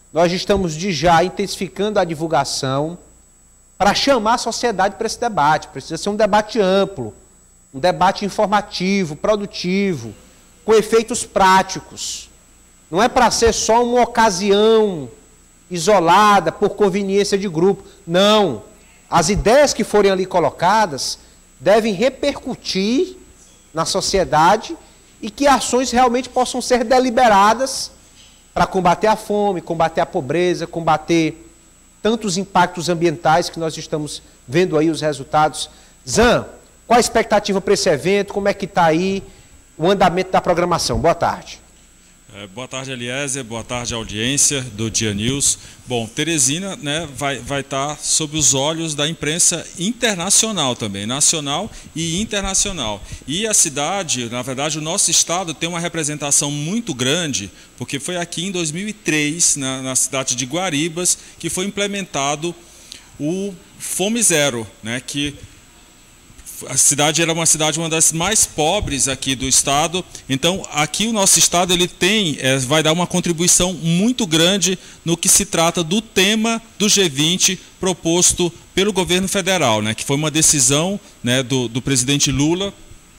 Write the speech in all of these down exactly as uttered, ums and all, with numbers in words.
Nós estamos de já intensificando a divulgação para chamar a sociedade para esse debate. Precisa ser um debate amplo, um debate informativo, produtivo, com efeitos práticos. Não é para ser só uma ocasião isolada por conveniência de grupo. Não. As ideias que forem ali colocadas devem repercutir na sociedade e que ações realmente possam ser deliberadas para combater a fome, combater a pobreza, combater tantos impactos ambientais que nós estamos vendo aí os resultados. Zan, qual a expectativa para esse evento? Como é que está aí o andamento da programação? Boa tarde. É, boa tarde, Eliezer. Boa tarde, audiência do Dia News. Bom, Teresina, né, vai vai estar sob os olhos da imprensa internacional também, nacional e internacional. E a cidade, na verdade, o nosso estado tem uma representação muito grande, porque foi aqui em dois mil e três, na, na cidade de Guaribas, que foi implementado o Fome Zero, né, que a cidade era uma cidade, uma das mais pobres aqui do estado. Então, aqui o nosso estado ele tem, é, vai dar uma contribuição muito grande no que se trata do tema do G vinte proposto pelo governo federal, né, que foi uma decisão, né, do, do presidente Lula,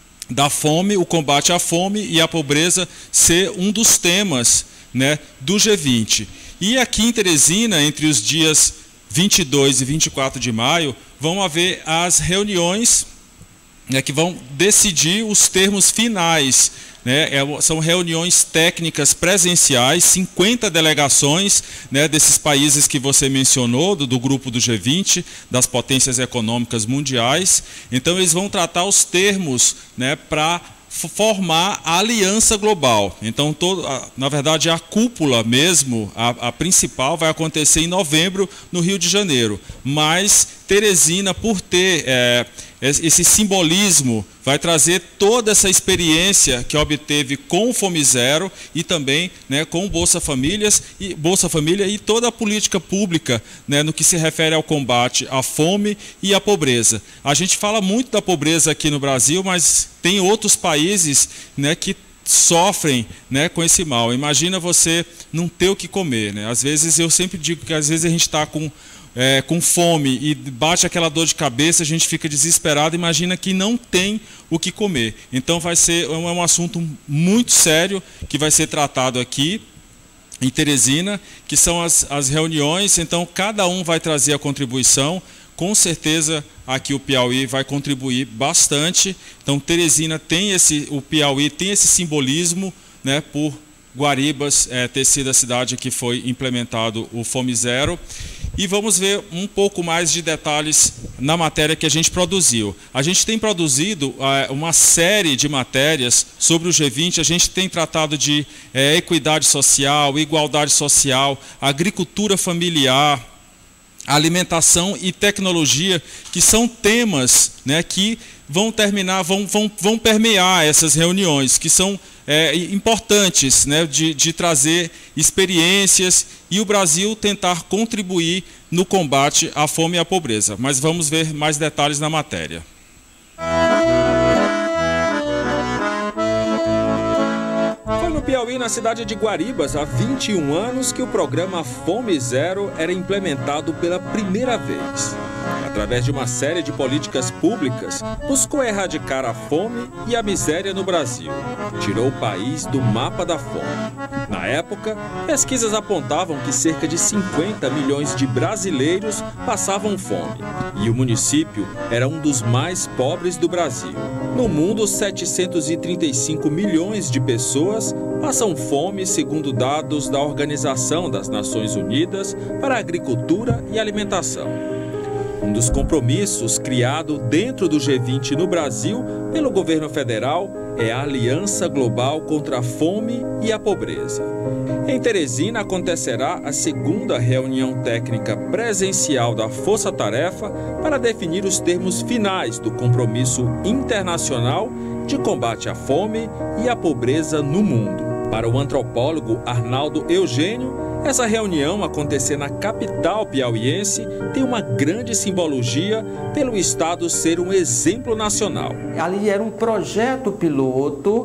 da fome, o combate à fome e à pobreza ser um dos temas, né, do G vinte. E aqui em Teresina, entre os dias vinte e dois e vinte e quatro de maio, vão haver as reuniões, né, que vão decidir os termos finais, né, é, são reuniões técnicas presenciais, cinquenta delegações, né, desses países que você mencionou, do, do grupo do G vinte, das potências econômicas mundiais. Então eles vão tratar os termos, né, para formar a aliança global. Então, todo, a, na verdade, a cúpula mesmo, a, a principal, vai acontecer em novembro no Rio de Janeiro. Mas Teresina, por ter é, esse simbolismo, vai trazer toda essa experiência que obteve com o Fome Zero e também, né, com o Bolsa Famílias e Bolsa Família e toda a política pública, né, no que se refere ao combate à fome e à pobreza. A gente fala muito da pobreza aqui no Brasil, mas tem outros países, né, que sofrem, né, com esse mal. Imagina você não ter o que comer, né? Às vezes, eu sempre digo que às vezes a gente está com É, com fome e bate aquela dor de cabeça, a gente fica desesperado, imagina que não tem o que comer. Então vai ser é um assunto muito sério que vai ser tratado aqui em Teresina, que são as, as reuniões. Então cada um vai trazer a contribuição. Com certeza aqui o Piauí vai contribuir bastante. Então Teresina tem esse, o Piauí tem esse simbolismo, né, por Guaribas é, ter sido a cidade que foi implementado o Fome Zero. E vamos ver um pouco mais de detalhes na matéria que a gente produziu. A gente tem produzido é, uma série de matérias sobre o G vinte, a gente tem tratado de é, equidade social, igualdade social, agricultura familiar, alimentação e tecnologia, que são temas, né, que vão terminar, vão, vão, vão permear essas reuniões, que são é, importantes, né, de, de trazer experiências e o Brasil tentar contribuir no combate à fome e à pobreza. Mas vamos ver mais detalhes na matéria. Foi no Piauí, na cidade de Guaribas, há vinte e um anos que o programa Fome Zero era implementado pela primeira vez. Através de uma série de políticas públicas, buscou erradicar a fome e a miséria no Brasil. Tirou o país do mapa da fome. Na época, pesquisas apontavam que cerca de cinquenta milhões de brasileiros passavam fome. E o município era um dos mais pobres do Brasil. No mundo, setecentos e trinta e cinco milhões de pessoas passam fome, segundo dados da Organização das Nações Unidas para a Agricultura e Alimentação. Um dos compromissos criado dentro do G vinte no Brasil pelo governo federal é a Aliança Global contra a Fome e a Pobreza. Em Teresina acontecerá a segunda reunião técnica presencial da Força Tarefa para definir os termos finais do compromisso internacional de combate à fome e à pobreza no mundo. Para o antropólogo Arnaldo Eugênio, essa reunião acontecer na capital piauiense tem uma grande simbologia pelo estado ser um exemplo nacional. Ali era um projeto piloto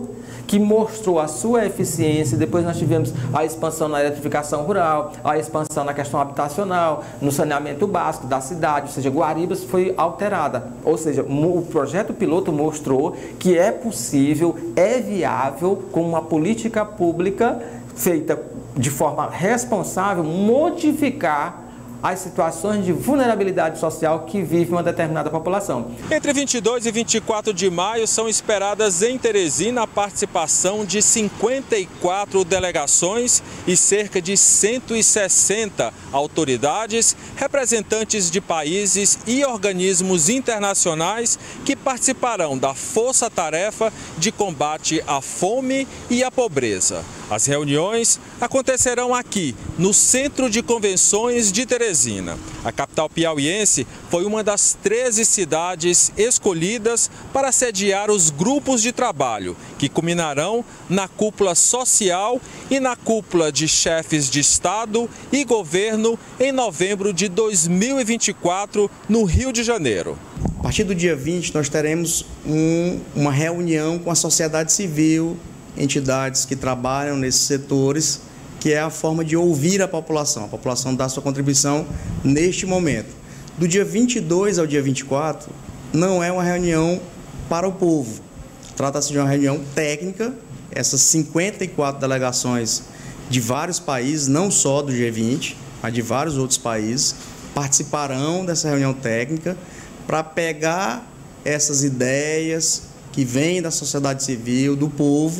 que mostrou a sua eficiência. Depois nós tivemos a expansão na eletrificação rural, a expansão na questão habitacional, no saneamento básico da cidade, ou seja, Guaribas foi alterada. Ou seja, o projeto piloto mostrou que é possível, é viável, com uma política pública feita de forma responsável, modificar as situações de vulnerabilidade social que vive uma determinada população. Entre vinte e dois e vinte e quatro de maio são esperadas em Teresina a participação de cinquenta e quatro delegações e cerca de cento e sessenta autoridades, representantes de países e organismos internacionais que participarão da força-tarefa de combate à fome e à pobreza. As reuniões acontecerão aqui, no Centro de Convenções de Teresina. A capital piauiense foi uma das treze cidades escolhidas para sediar os grupos de trabalho, que culminarão na cúpula social e na cúpula de chefes de Estado e governo em novembro de dois mil e vinte e quatro, no Rio de Janeiro. A partir do dia vinte, nós teremos um, uma reunião com a sociedade civil, entidades que trabalham nesses setores, que é a forma de ouvir a população. A população dá sua contribuição neste momento. Do dia vinte e dois ao dia vinte e quatro, não é uma reunião para o povo. Trata-se de uma reunião técnica. Essas cinquenta e quatro delegações de vários países, não só do G vinte, mas de vários outros países, participarão dessa reunião técnica para pegar essas ideias que vêm da sociedade civil, do povo,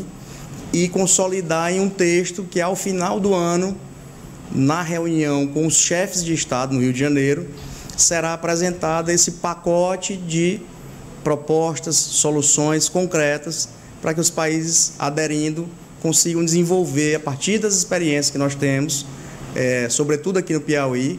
e consolidar em um texto que, ao final do ano, na reunião com os chefes de Estado no Rio de Janeiro, será apresentado esse pacote de propostas, soluções concretas para que os países aderindo consigam desenvolver, a partir das experiências que nós temos, é, sobretudo aqui no Piauí,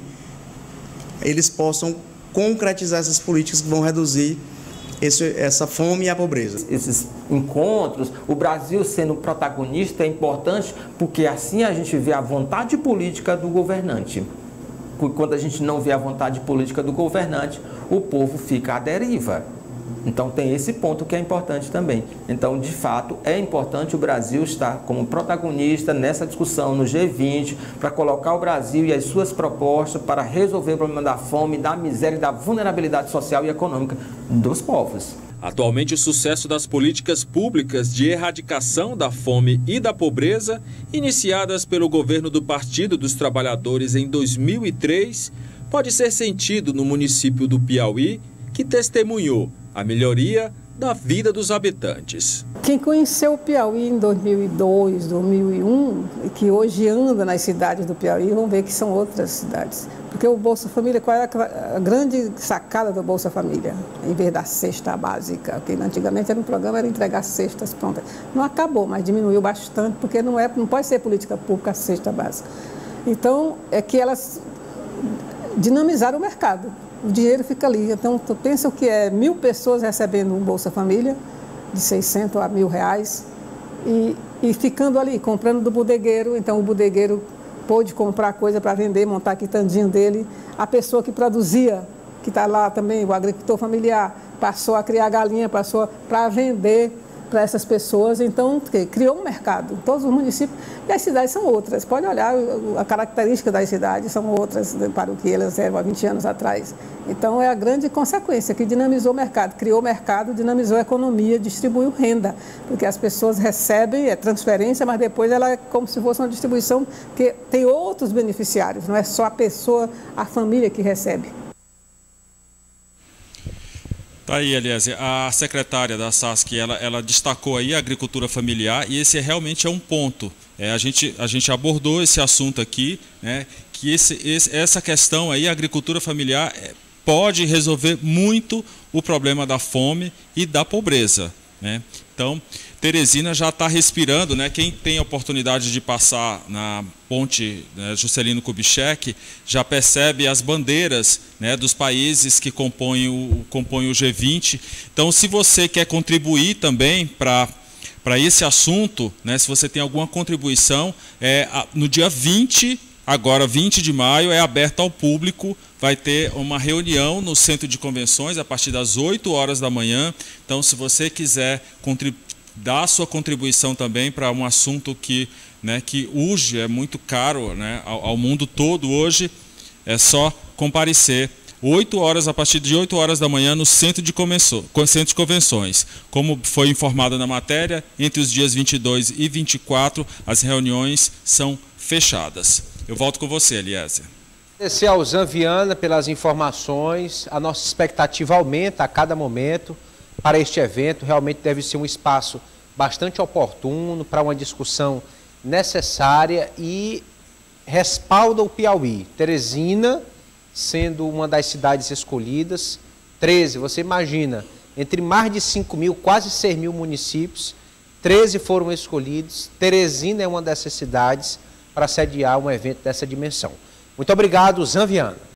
eles possam concretizar essas políticas que vão reduzir Esse, essa fome e a pobreza. Esses encontros, o Brasil sendo protagonista é importante porque assim a gente vê a vontade política do governante. Quando a gente não vê a vontade política do governante, o povo fica à deriva. Então tem esse ponto que é importante também. Então, de fato, é importante o Brasil estar como protagonista nessa discussão no G vinte, para colocar o Brasil e as suas propostas para resolver o problema da fome, da miséria e da vulnerabilidade social e econômica dos povos. Atualmente, o sucesso das políticas públicas de erradicação da fome e da pobreza, iniciadas pelo governo do Partido dos Trabalhadores em dois mil e três, pode ser sentido no município do Piauí, que testemunhou a melhoria da vida dos habitantes. Quem conheceu o Piauí em dois mil e dois, dois mil e um, e que hoje anda nas cidades do Piauí, vão ver que são outras cidades. Porque o Bolsa Família, qual era a grande sacada do Bolsa Família? Em vez da cesta básica, que antigamente era um programa, era entregar cestas prontas. Não acabou, mas diminuiu bastante, porque não, é, não pode ser política pública a cesta básica. Então, é que elas dinamizaram o mercado. O dinheiro fica ali. Então, tu pensa o que é mil pessoas recebendo um Bolsa Família, de seiscentos a mil reais, e, e ficando ali, comprando do bodegueiro. Então, o bodegueiro pôde comprar coisa para vender, montar a quitandinho dele. A pessoa que produzia, que está lá também, o agricultor familiar, passou a criar galinha, passou para vender para essas pessoas. Então, criou um mercado. Todos os municípios, e as cidades são outras. Pode olhar, a característica das cidades são outras para o que elas eram há vinte anos atrás. Então, é a grande consequência, que dinamizou o mercado, criou o mercado, dinamizou a economia, distribuiu renda, porque as pessoas recebem, é transferência, mas depois ela é como se fosse uma distribuição que tem outros beneficiários, não é só a pessoa, a família que recebe. Tá aí, Eliezer, a secretária da S A S C, ela, ela destacou aí a agricultura familiar, e esse realmente é um ponto. É, a, gente, a gente abordou esse assunto aqui, né, que esse, esse, essa questão aí, a agricultura familiar, pode resolver muito o problema da fome e da pobreza, né? Então, Teresina já está respirando, né? Quem tem a oportunidade de passar na ponte, né, Juscelino Kubitschek, já percebe as bandeiras, né, dos países que compõem o, compõem o G vinte. Então, se você quer contribuir também para para esse assunto, né, se você tem alguma contribuição, é, no dia vinte, agora vinte de maio, é aberto ao público, vai ter uma reunião no Centro de Convenções a partir das oito horas da manhã. Então, se você quiser contribuir, dar a sua contribuição também para um assunto que, né, que urge, é muito caro, né, ao, ao mundo todo hoje. É só comparecer oito horas, a partir de oito horas da manhã, no Centro de, Centro de Convenções. Como foi informado na matéria, entre os dias vinte e dois e vinte e quatro, as reuniões são fechadas. Eu volto com você, Eliezer. Agradecer ao Zanviana pelas informações. A nossa expectativa aumenta a cada momento para este evento. Realmente deve ser um espaço bastante oportuno para uma discussão necessária e respalda o Piauí. Teresina sendo uma das cidades escolhidas. treze, você imagina, entre mais de cinco mil, quase seis mil municípios, treze foram escolhidos. Teresina é uma dessas cidades para sediar um evento dessa dimensão. Muito obrigado, Zanviana.